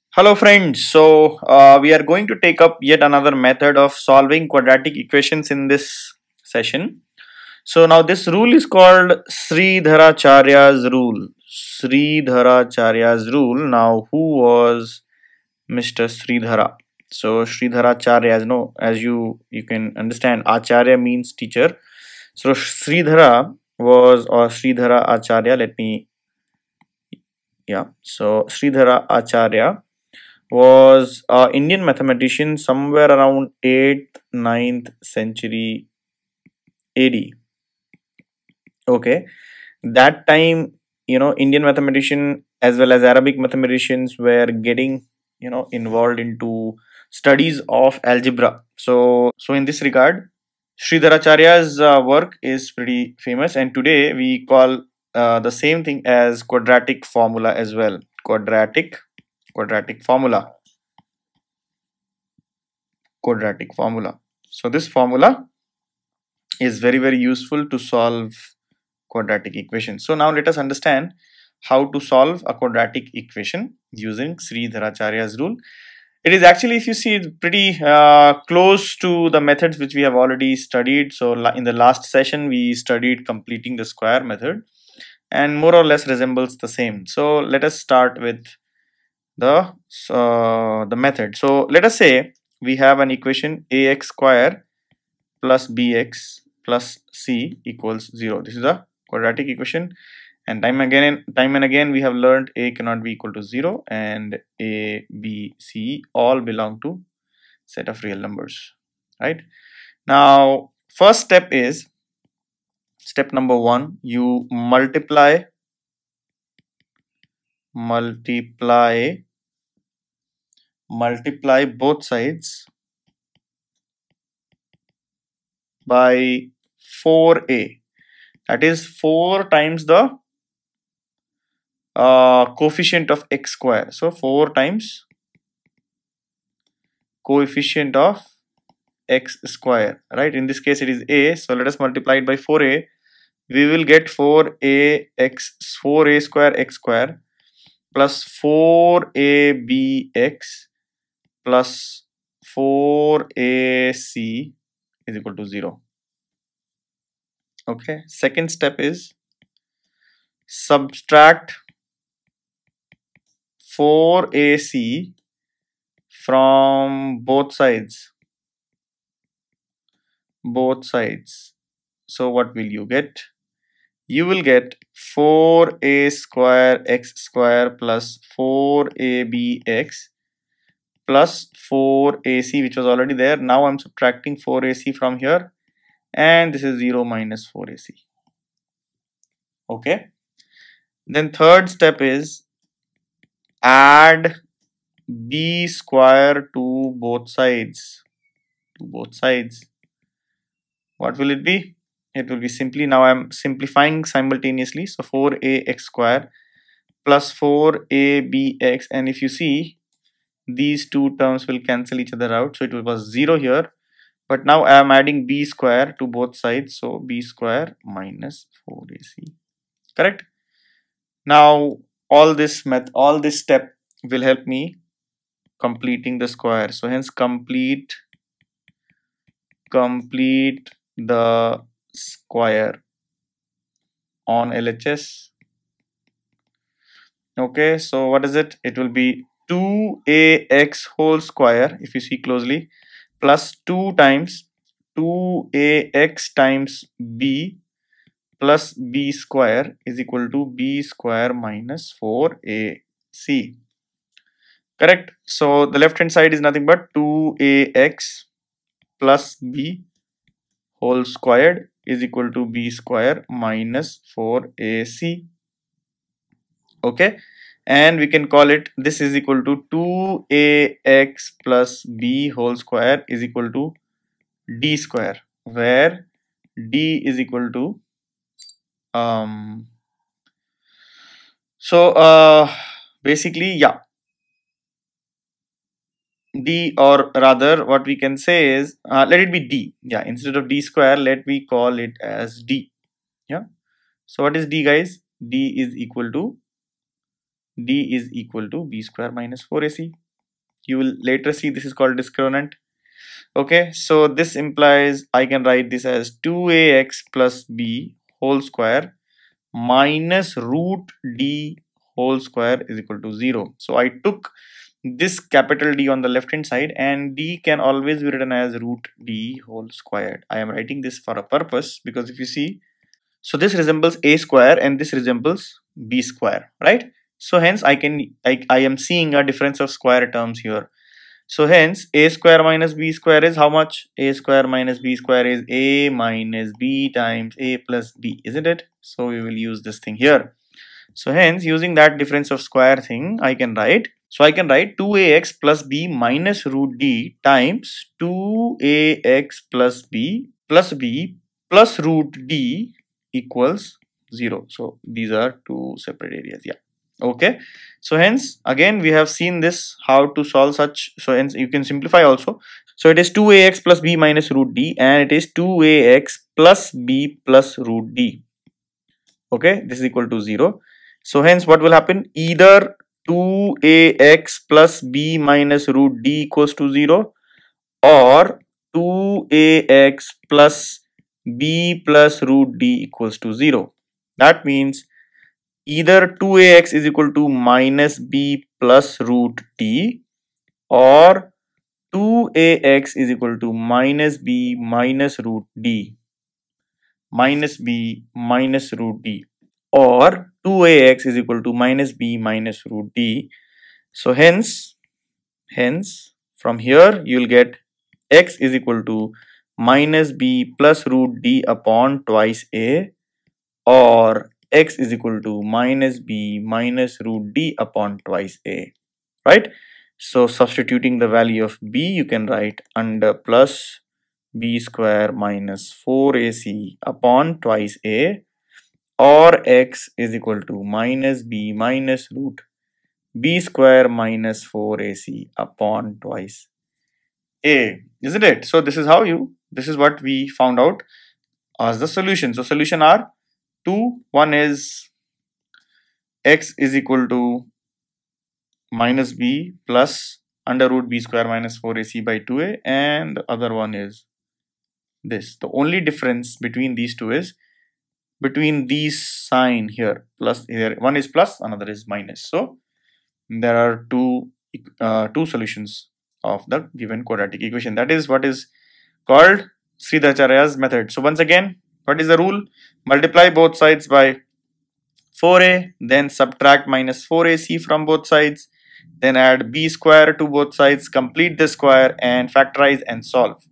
Hello friends, we are going to take up yet another method of solving quadratic equations in this session. So now this rule is called Sridharacharya'S rule. Sridharacharya'S rule. Now who was Mr. Sridhara? So Sridharacharya, as you can understand, Acharya means teacher. So Sridhara was, or Sridhara Acharya, so Sridhara Acharya was Indian mathematician somewhere around 8th 9th century AD. Okay, that time, Indian mathematician as well as Arabic mathematicians were getting involved into studies of algebra. So in this regard, Sridharacharya's work is pretty famous, and today we call the same thing as quadratic formula as well. Quadratic formula. Quadratic formula. So this formula is very useful to solve quadratic equations. So now let us understand how to solve a quadratic equation using Sridharacharya's rule. It is actually, if you see, pretty close to the methods which we have already studied. So in the last session we studied completing the square method, and more or less resembles the same. So let us start with the method. So let us say we have an equation ax square plus bx plus c equals 0. This is a quadratic equation, and time and again we have learned a cannot be equal to 0, and a, b, c all belong to set of real numbers, right? Now first step is step number 1. You multiply both sides by 4a, that is 4 times the coefficient of x square. So 4 times coefficient of x square, right? In this case it is a, so let us multiply it by 4a. We will get 4a square x square plus 4abx plus 4ac is equal to 0. Okay, second step is subtract 4ac from both sides. So what will you get? You will get 4a square x square plus 4abx plus 4ac, which was already there. Now I'm subtracting 4ac from here, and this is 0 minus 4ac. Okay, then third step is add b square to both sides. What will it be? It will be simply, now I'm simplifying simultaneously, so 4ax square plus 4abx, and if you see, these two terms will cancel each other out, so it was 0 here, but now I am adding b square to both sides, so b square minus 4ac. Correct? Now all this step will help me completing the square, so hence complete the square on LHS. Okay, so what is it? It will be 2ax whole square, if you see closely, plus 2 times 2ax times b plus b square is equal to b square minus 4ac. Correct? So the left hand side is nothing but 2ax plus b whole squared is equal to b square minus 4ac. Okay, and we can call it, this is equal to 2ax plus b whole square is equal to d square, where d is equal to basically, yeah, d, or rather what we can say is let it be d. Yeah, instead of d square, let me call it as d. Yeah, so what is d, guys? D is equal to b square minus 4ac. You will later see this is called discriminant. Okay, so this implies I can write this as 2ax plus b whole square minus root d whole square is equal to 0. So I took this capital D on the left hand side, and d can always be written as root d whole squared. I am writing this for a purpose because if you see, so this resembles a square and this resembles b square, right? So hence I am seeing a difference of square terms here. So hence a square minus b square is how much? A square minus b square is a minus b times a plus b, isn't it? So we will use this thing here. So hence using that difference of square thing I can write. So I can write 2ax plus b minus root d times 2ax plus b plus root d equals 0. So these are two separate areas. Yeah. Okay, so hence again we have seen this how to solve such. So hence you can simplify also. So it is 2ax plus b minus root d, and it is 2ax plus b plus root d. Okay, this is equal to 0. So hence what will happen? Either 2ax plus b minus root d equals to 0, or 2ax plus b plus root d equals to 0. That means either 2ax is equal to minus b plus root d, or 2ax is equal to minus b minus root d, minus b minus root d, or 2ax is equal to minus b minus root d. So hence from here you will get x is equal to minus b plus root d upon twice a, or x is equal to minus b minus root d upon twice a, right? So substituting the value of b, you can write under plus b square minus 4ac upon twice a, or x is equal to minus b minus root b square minus 4ac upon twice a, isn't it? So this is what we found out as the solution. So solution are two. One is x is equal to minus b plus under root b square minus 4ac by 2a, and the other one is this. The only difference between these two is between these sign here, plus here, one is plus, another is minus. So there are two solutions of the given quadratic equation. That is what is called Sridharacharya'S method. So once again, what is the rule? Multiply both sides by 4a, then subtract minus 4ac from both sides, then add b square to both sides, complete the square, and factorize and solve.